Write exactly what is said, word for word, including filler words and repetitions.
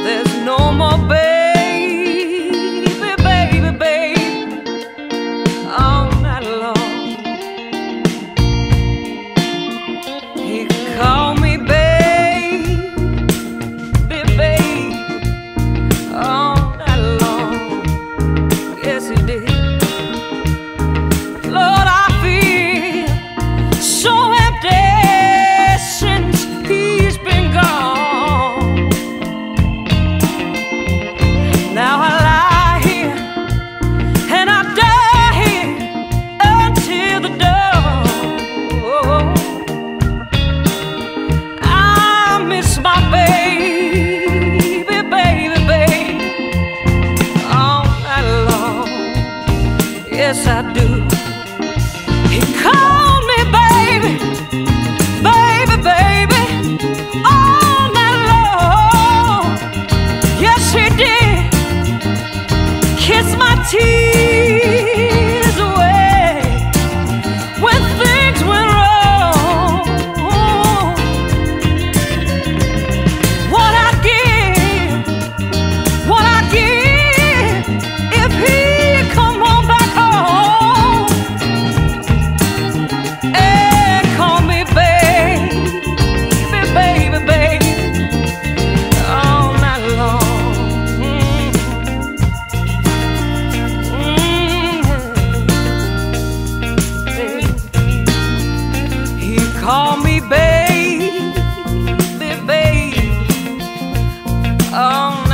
There's no more baby, baby, baby, all night long. He called me baby, baby, all night long. Yes, he did. Lord, I feel so empty since he's been gone. Now I lie here and I die here until the dawn. I miss my baby, baby, baby, all night long. Yes, I do. He called me baby, baby, baby, all night long. Yes, he did. Kiss my tears away when things went wrong. What I give, what I give, if he'd come on back home and call me baby, baby, baby, all night long. Mm. He called me baby, baby, um.